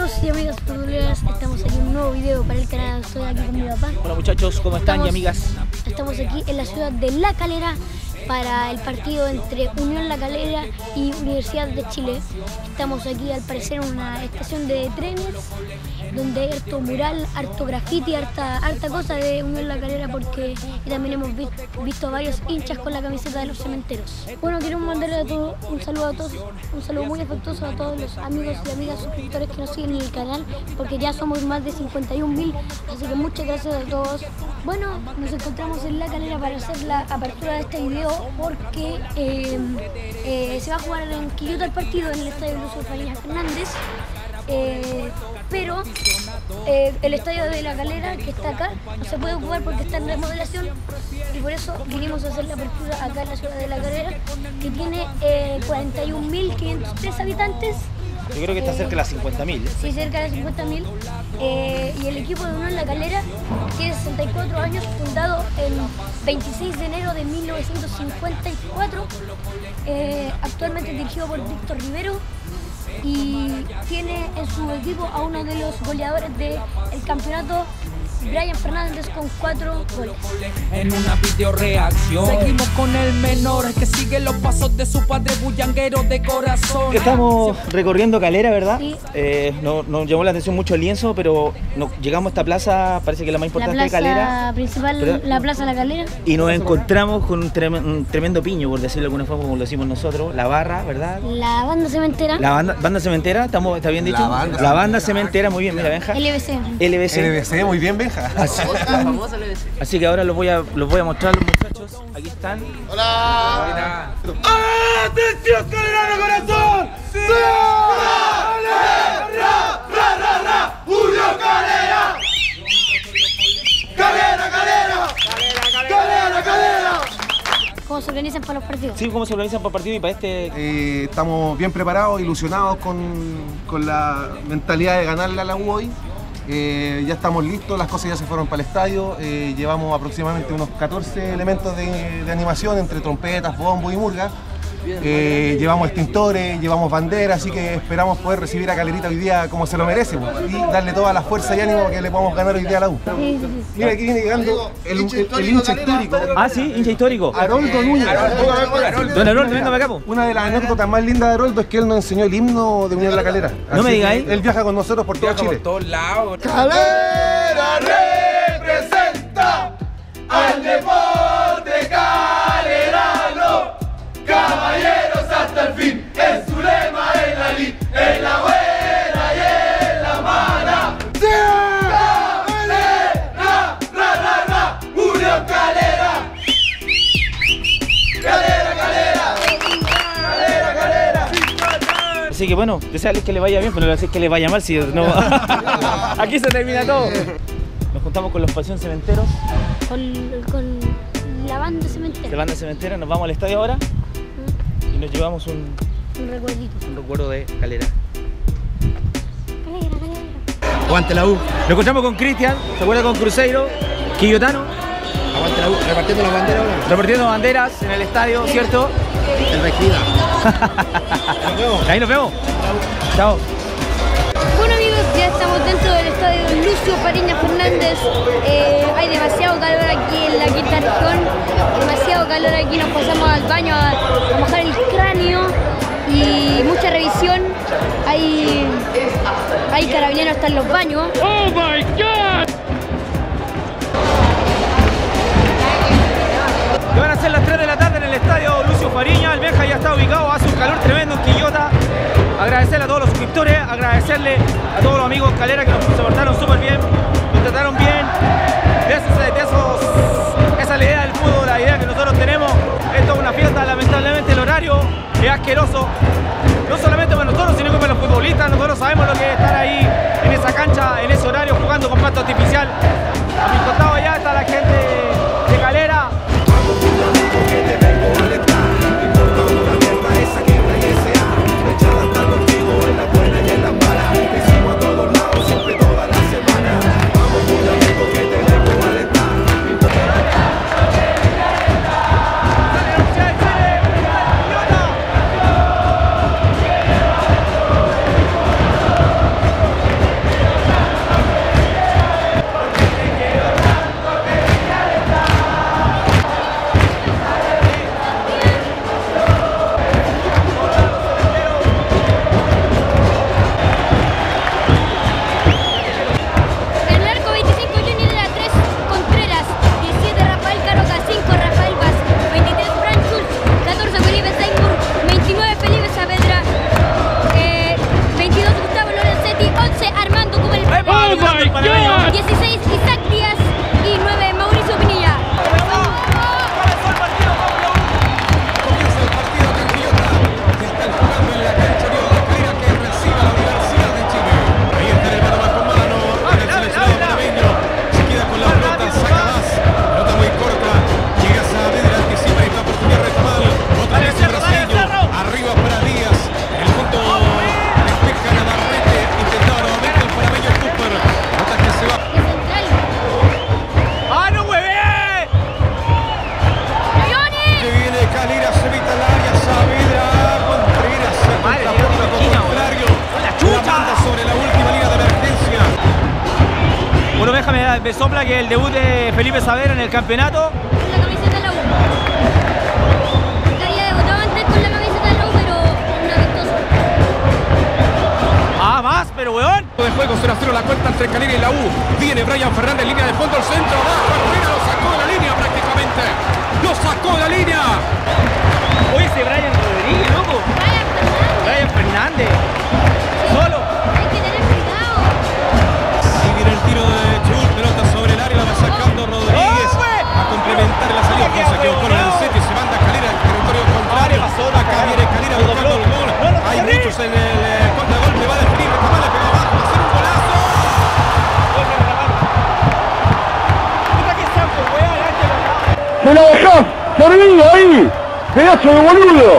amigos y amigas futboleras, estamos aquí en un nuevo video para el canal. Estoy aquí con mi papá. Hola muchachos, ¿cómo están y amigas? Estamos aquí en la ciudad de La Calera para el partido entre Unión La Calera y Universidad de Chile. Estamos aquí al parecer en una estación de trenes donde hay harto mural, harto graffiti, harta cosa de Unión La Calera, porque también hemos visto varios hinchas con la camiseta de los cementeros. Bueno, queremos mandarle a todos un saludo a todos, un saludo muy afectuoso a todos los amigos y amigas suscriptores que nos siguen en el canal, porque ya somos más de 51.000, así que muchas gracias a todos. Bueno, nos encontramos en La Calera para hacer la apertura de este video porque se va a jugar en Quillota el partido en el estadio Lucio Fariña Fernández. Pero el estadio de La Calera, que está acá, no se puede ocupar porque está en remodelación, y por eso vinimos a hacer la apertura acá en la ciudad de La Calera, que tiene 41.503 habitantes. Yo creo que está cerca de las 50.000. Sí, cerca de las 50.000. Y el equipo de Unión La Calera tiene 64 años, fundado el 26 de enero de 1954, actualmente dirigido por Víctor Rivero, y tiene en su equipo a uno de los goleadores del campeonato, Brian Fernández, con 4 goles. En una videoreacción seguimos con el menor que sigue los pasos de su padre bullanguero de corazón. Estamos recorriendo Calera, ¿verdad? Sí. Nos llamó la atención mucho el lienzo, pero llegamos a esta plaza, parece que es la más importante de Calera. La plaza principal, pero, la plaza La Calera. Y nos encontramos con un tremendo piño, por decirlo de alguna forma, como lo decimos nosotros. La barra, ¿verdad? La banda cementera. La banda cementera, ¿está bien dicho? La banda cementera, muy bien, mira, Benja. LBC, muy bien, Benja. Así que ahora los voy a mostrar a los muchachos. Aquí están. ¡Hola! ¡Atención, Calerano Corazón! ¡Sí! ¡Ra! ¡Unión Calera! ¡Calera! ¿Cómo se organizan para los partidos? Sí, ¿cómo se organizan para partido y para este? Estamos bien preparados, ilusionados con la mentalidad de ganarle a la U hoy. Ya estamos listos, las cosas ya se fueron para el estadio. Llevamos aproximadamente unos 14 elementos de animación entre trompetas, bombos y murgas. Llevamos extintores, llevamos banderas, así que esperamos poder recibir a Calerita hoy día como se lo merece, y darle toda la fuerza y ánimo para que le podamos ganar hoy día a la U. Sí. Mira, aquí viene llegando el hincha histórico. Ah, sí, hincha histórico. Haroldo Núñez. Don Haroldo, venga para acá. Una de las anécdotas más lindas de Haroldo es que él nos enseñó el himno de Unión La Calera. No me digáis. Él viaja con nosotros por todo Chile. Por todos lados. Calera representa al deporte calerano. Caballeros hasta el fin, es su lema en la lid, en la buena y en la mala. ¡Calera! ¡Unión Calera! ¡Calera! Así que bueno, desearles que le vaya bien, pero no decir que le vaya mal, si no. Aquí se termina todo. Nos juntamos con los Pasión Cementeros. Con la banda cementera. La banda cementera, nos vamos al estadio ahora y nos llevamos un Recuerdito. recuerdo de Calera. Calera. Aguante la U. Nos encontramos con Cristian, ¿se acuerda? Con Cruzeiro, Quillotano, Aguante la U. Repartiendo las banderas. repartiendo banderas en el estadio, ¿cierto? El Regida. Ahí nos vemos. Chao. Bueno amigos, ya estamos dentro del estadio Lucio Fariña Fernández. Hay demasiado calor aquí en la quinta región, demasiado calor aquí, nos pasamos al baño a mojar el cráneo y mucha revisión. Hay carabineros hasta en los baños. ¡Oh my God! Ya van a ser las 3 de la tarde en el estadio Lucio Fariña. El Benja ya está ubicado, hace un calor tremendo en Quillota. Agradecerle a todos los suscriptores, agradecerle a todos los amigos Calera que nos portaron súper bien, nos trataron bien. Esa es la idea del fútbol, la idea que nosotros tenemos. Esto es una fiesta, lamentablemente el horario es asqueroso. No solamente para nosotros, sino que para los futbolistas. Nosotros sabemos lo que es estar ahí en esa cancha, en ese horario, jugando con pasto artificial. A mi costado allá está la gente de Calera. Felipe Saavedra en el campeonato. Con la camiseta de la U. Porque había debutado antes con la camiseta de la U, pero una vistosa. Ah, más, pero weón. De juego 0-0 la cuenta entre Calera y la U. Viene Brian Fernández, línea de fondo al centro. Mira, lo sacó de la línea prácticamente. Lo sacó de la línea. Oye, ese Brian Rodríguez, loco. Brian Fernández. Solo. Hay que tener cuidado. Y viene el tiro de Chul, pelota sobre el área, la va sacando Rodríguez. A complementar la salida, que se equivocó en el set y se manda Calera al territorio contrario. Acá viene Calera buscando el gol. Hay muchos en el contragolpe, va a definir, le pegó abajo, va a hacer un golazo. ¡Me la dejás! ¡Servida ahí! ¡Pedazo de boludo!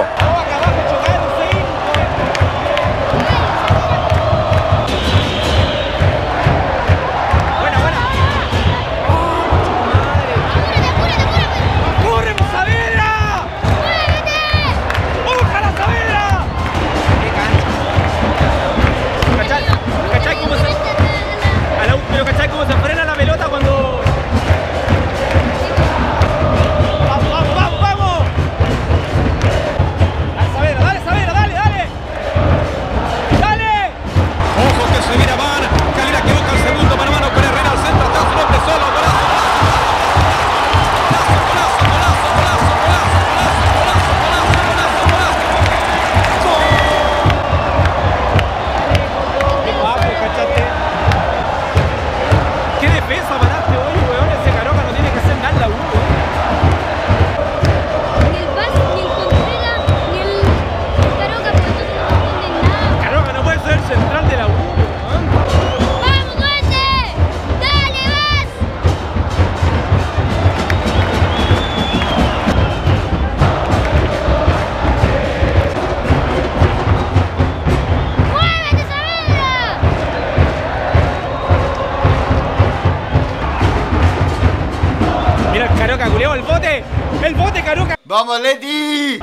¡El bote, Caruca! ¡Vamos, Leti!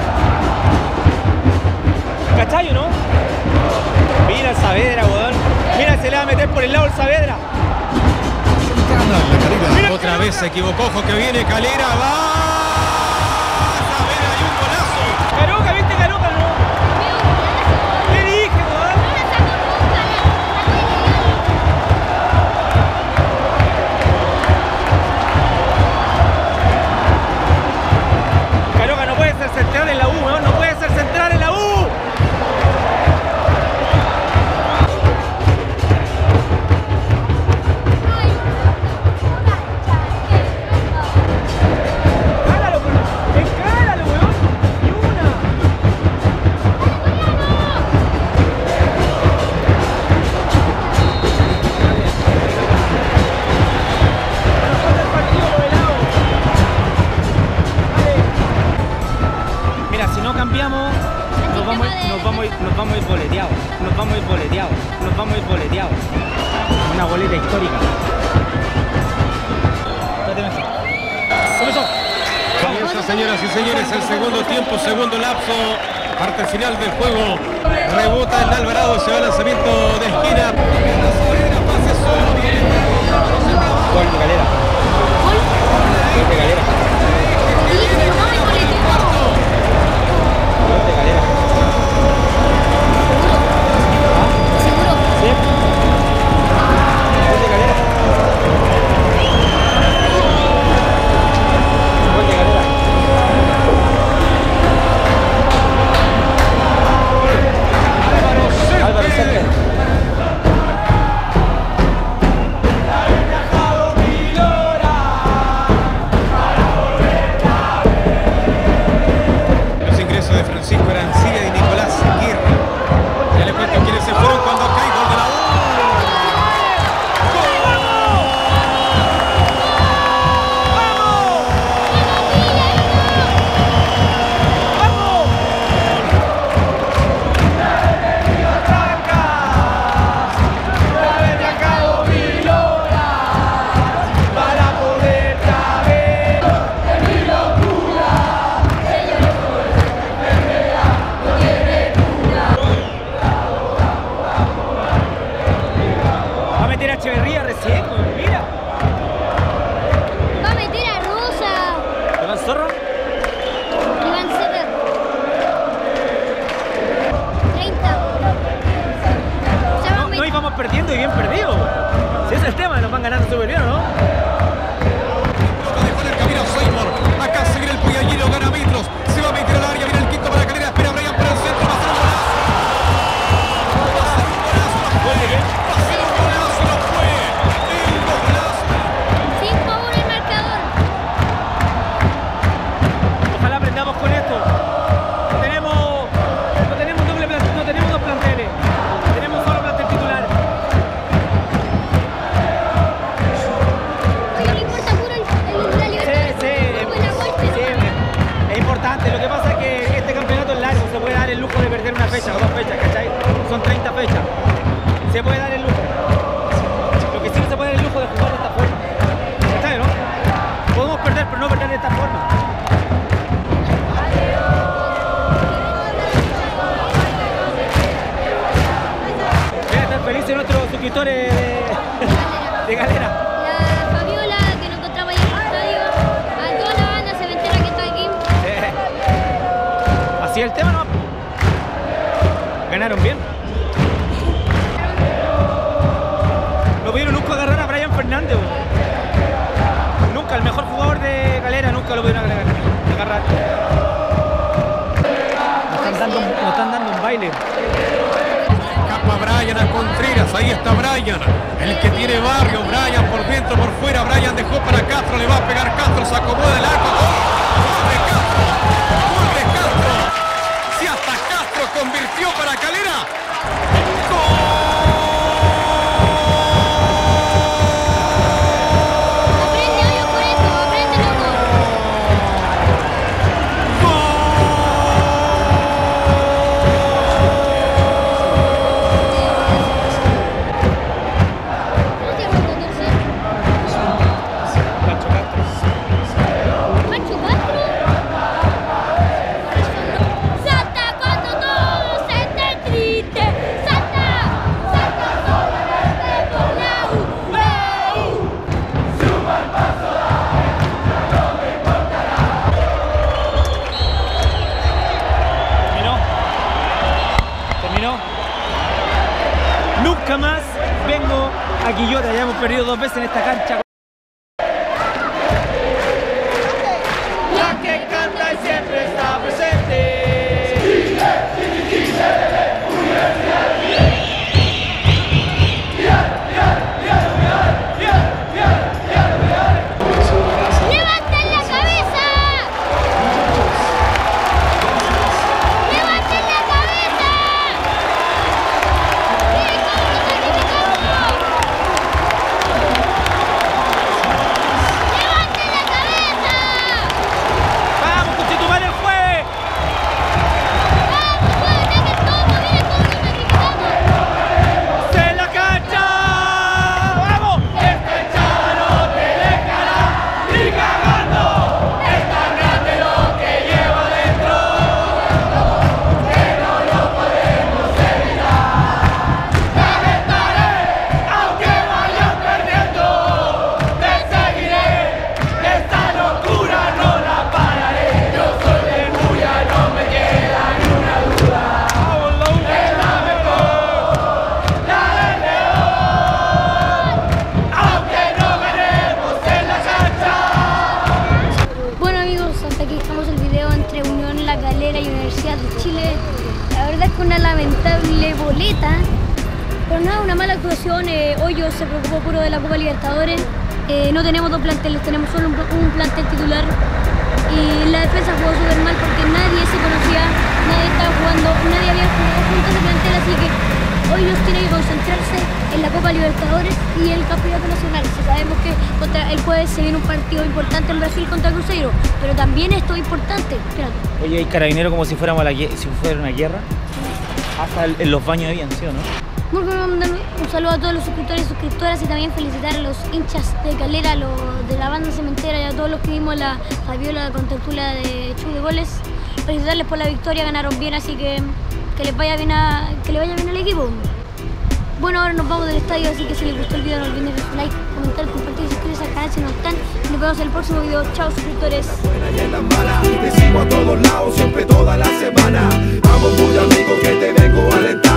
¿Cachayo, no? Mira el Saavedra, weón. Mira, se le va a meter por el lado el Saavedra. Mira, otra vez se equivocó, ojo que viene Calera, va. Saavedra y un golazo. Caruca, ¿viste Caruca, no? ¿Qué dije, weón? Caruca no puede ser central en la U, weón. No puede ser central en la U. Una boleta histórica. Comienza, señoras y señores, el segundo tiempo, segundo lapso, parte final del juego. Rebota el Alvarado, se va al lanzamiento de esquina. Pase solo, viene. Gol de Calera. Gol de Calera. Gol de Calera. Viajado Milo. no perder de esta forma. Están felices nuestros suscriptores de Galera. La Fabiola que nos encontramos ahí en el estadio, a toda la banda cementera que está aquí. Así el tema, ¿no? Ganaron bien. No pudieron nunca agarrar a Brian Fernández. Nunca, el mejor jugador de Galera, nunca lo pudieron agarrar. Nos están dando un baile. Escapa Brian a Contreras, ahí está Brian, el que tiene barrio. Brian por dentro, por fuera. Brian dejó para Castro, le va a pegar Castro, se acomoda el arco. ¡Gol de Castro! ¡Gol de Castro! Si hasta Castro convirtió para Calera. Aprende hoyo por esto, aprende loco. ¿Cómo se llama el tercer? Pancho Castro. Pancho Castro. Salta cuando todos estén tristes. Salta, salta solamente por la U. Terminó. Nunca más vengo a Quillota, ya hemos perdido 2 veces en esta cancha. La que canta y siempre está presente. ¡Levanten la cabeza! ¡Levanten la cabeza! ¡Miren cómo nos sacrificamos! ¡Levanten la cabeza! ¡Vamos, Conchetumare, el jueves! ¡Vamos, jueguen el tomo! ¡Miren cómo nos sacrificamos! ¡En la cancha! ¡Vamos! Esta hinchada no te dejará ni cagando. Es tan grande lo que lleva dentro que no lo podemos evitar. Te estaré, aunque vayas perdiendo. Te seguiré, esta locura no la pararé. Yo soy de Bulla, no me queda ni una duda. Es la mejor, la del León, aunque no ganemos en la cancha. Bueno amigos, hasta aquí estamos el video entre Unión La Calera y Universidad de Chile. La verdad es que una lamentable boleta, pero nada, una mala actuación. Hoyos se preocupó puro de la Copa Libertadores. No tenemos 2 planteles, tenemos solo un plantel titular. Y la defensa jugó súper mal porque nadie se conocía, nadie estaba jugando, nadie había jugado junto a ese plantel, así que Hoyos tiene que concentrarse en la Copa Libertadores y el Campeonato Nacional. Si sabemos que el jueves se viene un partido importante en Brasil contra Cruzeiro, pero también esto es importante. Espérate. Oye, hay carabineros como si fuéramos si fuera una guerra. Hasta en los baños habían, ¿sí o no? Muy bueno, mandar un saludo a todos los suscriptores y suscriptoras y también felicitar a los hinchas de Calera, los de la banda cementera y a todos los que vimos la Fabiola contra Tula de Chu de Goles. Felicitarles por la victoria, ganaron bien, así que les vaya bien que le vaya bien al equipo. Bueno, ahora nos vamos del estadio, así que si les gustó el video no olviden dejar su like, comentar, compartir y suscribirse al canal si no están. Nos vemos en el próximo video. Chao suscriptores.